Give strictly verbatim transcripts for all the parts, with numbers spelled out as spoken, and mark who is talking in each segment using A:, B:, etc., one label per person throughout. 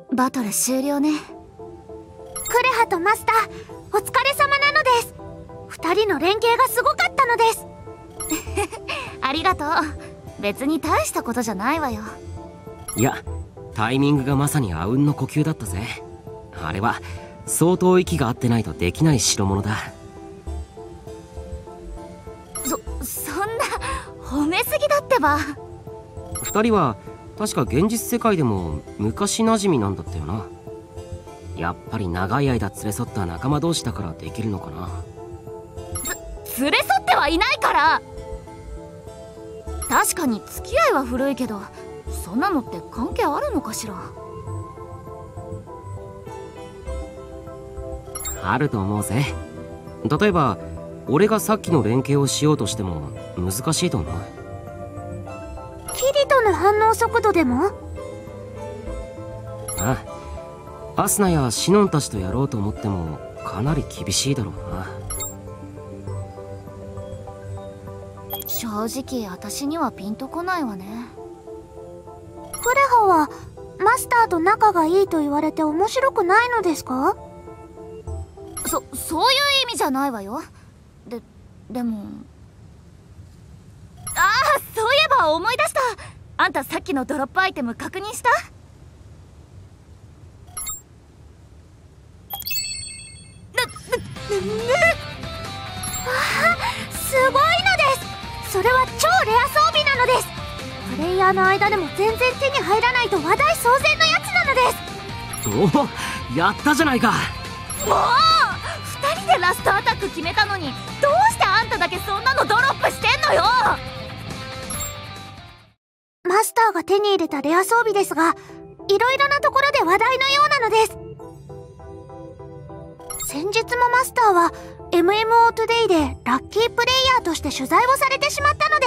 A: バトル終了ね。
B: クレハとマスター、お疲れ様なのです。二人の連携がすごかったのです。
A: ありがとう。別に大したことじゃないわよ。
C: いや、タイミングがまさにあうんの呼吸だったぜ。あれは相当息が合ってないとできない代物だ。
A: そそんな褒めすぎだってば。
C: 二人は確か現実世界でも昔馴染みなんだったよな。やっぱり長い間連れ添った仲間同士だからできるのかな。
A: つ連れ添ってはいないから。確かに付き合いは古いけど、そんなのって関係あるのかしら。
C: あると思うぜ。例えば俺がさっきの連携をしようとしても難しいと思う。
B: キリトの反応速度でも？
C: ああ、アスナやシノンたちとやろうと思ってもかなり厳しいだろうな。
A: 正直私にはピンとこないわね。
B: クレハはマスターと仲がいいと言われて面白くないのですか？
A: そそういう意味じゃないわよ。ででも、ああ、そういえば思い出した。あんたさっきのドロップアイテム確認した？
B: ぬぬぬわあ、すごいのです。それは超レア装備なのです。プレイヤーの間でも全然手に入らないと話題騒然のやつなのです。
C: おお、やったじゃないか。
A: もうふたりでラストアタック決めたのに、どうしてあんただけそんなのドロップしてんのよ。
B: マスターが手に入れたレア装備ですが、いろいろなところで話題のようなのです。先日もマスターは エムエムオー トゥデイでラッキープレイヤーとして取材をされてしまったのです。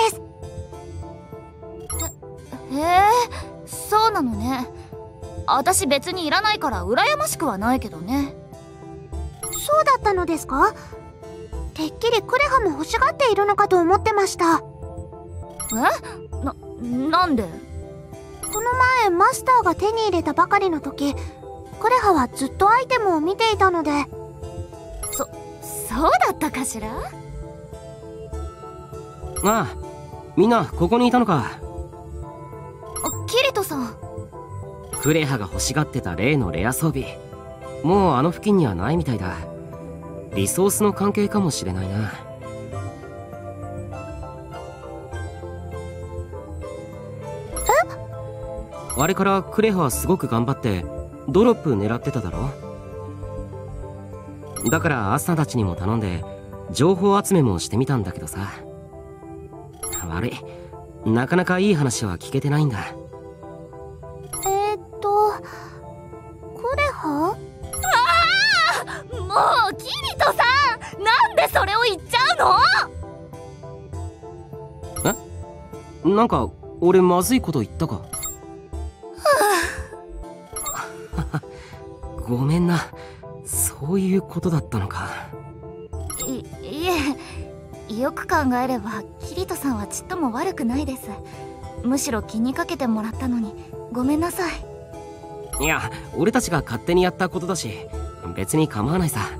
A: へへえ、そうなのね。私別にいらないから羨ましくはないけどね。
B: そうだったのですか？てっきりクレハも欲しがっているのかと思ってました。
A: え？な、なんで？
B: この前マスターが手に入れたばかりの時、クレハはずっとアイテムを見ていたので。
A: そ、そうだったかしら？
C: ああ、みんなここにいたのか。
A: あ、キリトさん。
C: クレハが欲しがってた例のレア装備、もうあの付近にはないみたいだ。リソースの関係かもしれないな。
B: え？
C: あれからクレハはすごく頑張ってドロップ狙ってただろ。だからアスナたちにも頼んで情報集めもしてみたんだけどさ。悪い、なかなかいい話は聞けてないんだ。
B: えー、っとクレハ？
A: ああ、もうキリトさん、なんでそれを言っちゃうの？
C: え？なんか俺まずいこと言ったか？ごめんな、そういうことだったのか。
A: い、いえ、よく考えればキリトさんはちっとも悪くないです。むしろ気にかけてもらったのにごめんなさい。
C: いや、俺たちが勝手にやったことだし別に構わないさ。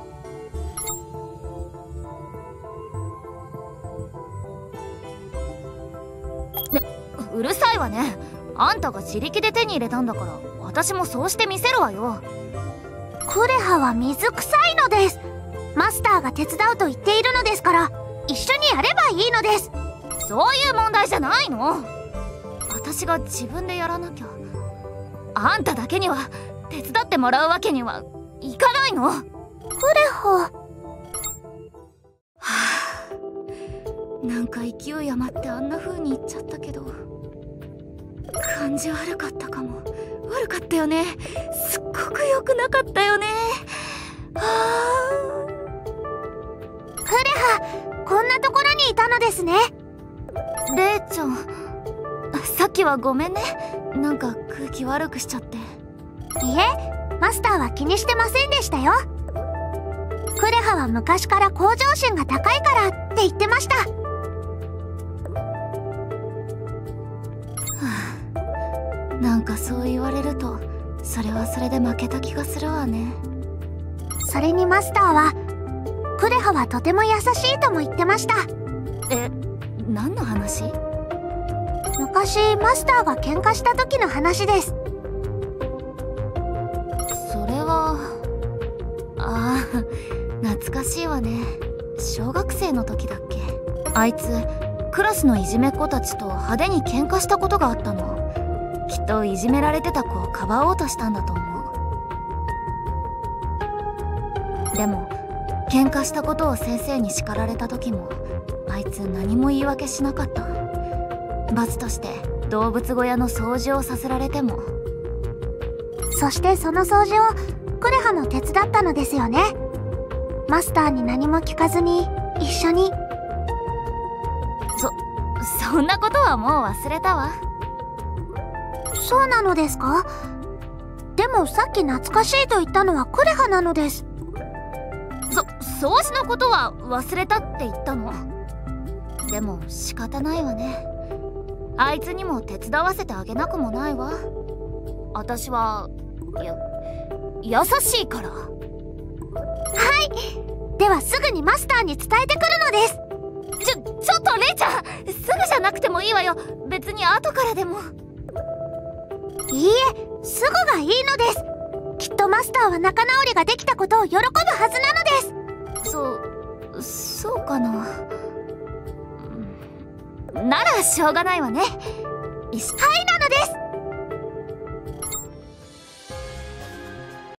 A: ね、うるさいわね。あんたが自力で手に入れたんだから私もそうしてみせるわよ。
B: クレハは水臭いのです。マスターが手伝うと言っているのですから一緒にやればいいのです。
A: そういう問題じゃないの。私が自分でやらなきゃ。あんただけには手伝ってもらうわけにはいかないの。
B: クレハ。は
A: あ、なんか勢い余ってあんな風に言っちゃったけど、感じ悪かったかも。悪かったよね。すっごく良くなかったよね。は
B: あ。クレハ、こんなところにいたのですね。
A: レイちゃん、さっきはごめんね。なんか空気悪くしちゃって。
B: いえ、マスターは気にしてませんでしたよ。クレハは昔から向上心が高いからって言ってました。は
A: あ、なんかそう言われるとそれはそれで負けた気がするわね。
B: それにマスターはクレハはとても優しいとも言ってました。
A: え、何の話？
B: 昔マスターが喧嘩した時の話です。
A: それはああ、懐かしいわね。小学生の時だっけ。あいつクラスのいじめっ子たちと派手に喧嘩したことがあったの。きっといじめられてた子をかばおうとしたんだと思う。でも喧嘩したことを先生に叱られた時もあいつ何も言い訳しなかった。罰として動物小屋の掃除をさせられても。
B: そしてその掃除をクレハも手伝ったのですよね。マスターに何も聞かずに一緒に。
A: そそんなことはもう忘れたわ。
B: そうなのですか？でもさっき懐かしいと言ったのはクレハなのです。
A: そ掃除のことは忘れたって言ったの。でも仕方ないわね。あいつにも手伝わせてあげなくもないわ。私はや優しいから。はい、ではすぐにマスターに伝えてくるのです。ちょちょっとレイちゃん、すぐじゃなくてもいいわよ。別に後からでも。
B: いいえ、すぐがいいのです。きっとマスターは仲直りができたことを喜ぶはずなのです。
A: そうそうかな。ならしょうがないわね。
B: はい、なのです。